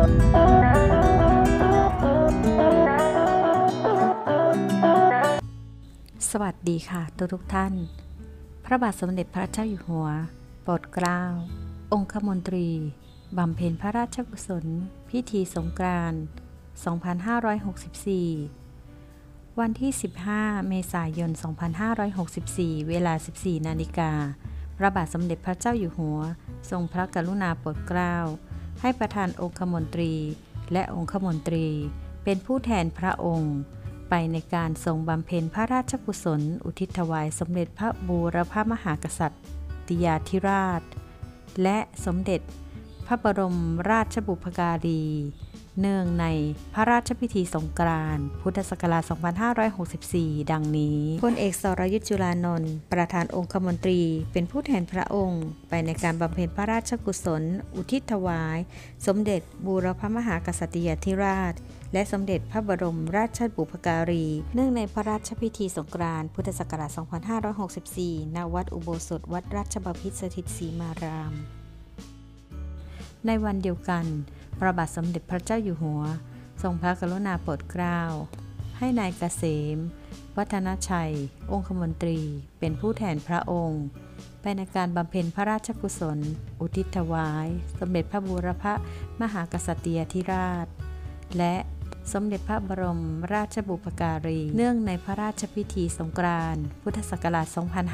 สวัสดีค่ะทุกท่านพระบาทสมเด็จพระเจ้าอยู่หัวโปรดเกล้าองคมนตรีบำเพ็ญพระราชกุศลพิธีสงกรานต์2564 วันที่ 15 เมษายน 2564 เวลา 14 นาฬิกาพระบาทสมเด็จพระเจ้าอยู่หัวทรงพระกรุณาโปรดเกล้าให้ประธานองคมนตรีและองคมนตรีเป็นผู้แทนพระองค์ไปในการทรงบำเพ็ญพระราชกุศลอุทิศถวายสมเด็จพระบูรพมหากษัตริยาธิราชและสมเด็จพระบรมราชบุพการีเนื่องในพระราชพิธีสงกรานต์พุทธศักราช 2564 ดังนี้พลเอกสรยุทธ จุลานนท์ประธานองคมนตรีเป็นผู้แทนพระองค์ไปในการบำเพ็ญพระราชกุศลอุทิศถวายสมเด็จบูรพมหากษัตริยาธิราชและสมเด็จพระบรมราชบุพการีเนื่องในพระราชพิธีสงกรานต์พุทธศักราช 2564 ณ วัดอุโบสถวัดราชบพิตรสถิตศรีมารามในวันเดียวกันพระบาทสมเด็จพระเจ้าอยู่หัวทรงพระกรุณาโปรดเกล้าให้นายเกษมวัฒนชัยองคมนตรีเป็นผู้แทนพระองค์ไปในการบำเพ็ญพระราชกุศลอุทิศถวายสมเด็จพระบูรพมหากษัตริยาธิราชและสมเด็จพระบรมราชบุพการีเนื่องในพระราชพิธีสงกรานต์พุทธศักราช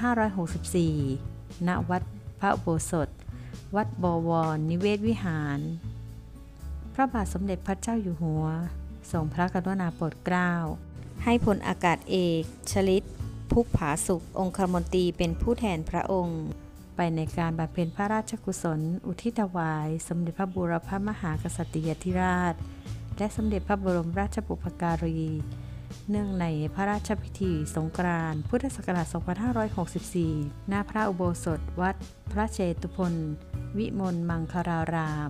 2564 ณ วัดพระอุโบสถวัดบวรนิเวศวิหารพระบาทสมเด็จพระเจ้าอยู่หัวทรงพระกรุณาโปรดเกล้าให้พลอากาศเอกชลิตพุกผาสุของคมนตรีเป็นผู้แทนพระองค์ไปในการบำเพ็ญพระราชกุศลอุทิศถวายสมเด็จพระบูรพมหากษัตริยาธิราชและสมเด็จพระบรมราชบุพการีเนื่องในพระราชพิธีสงกรานต์พุทธศักราช 2564 ณ พระอุโบสถวัดพระเชตุพนวิมลมังคลาราม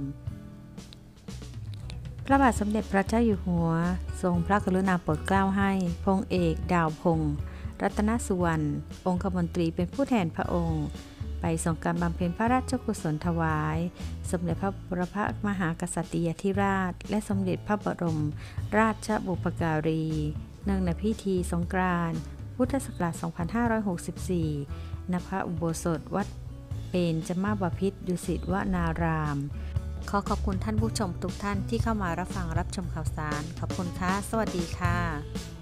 พระบาทสมเด็จพระเจ้าอยู่หัวทรงพระกรุณาโปรดเกล้าให้พลเอกดาวพงษ์รัตนสุวรรณองคมนตรีเป็นผู้แทนพระองค์ไปทรงการบำเพ็ญพระราชกุศลถวายสมเด็จพระบูรพมหากษัตริยาธิราชและสมเด็จพระบรมราชบุพการีเนื่องในพิธีสงกรานต์พุทธศักราช 2564 ณ พระอุโบสถวัดเบญจมาบพิตรดุสิตวนารามขอบคุณท่านผู้ชมทุกท่านที่เข้ามารับฟังรับชมข่าวสารขอบคุณค่ะสวัสดีค่ะ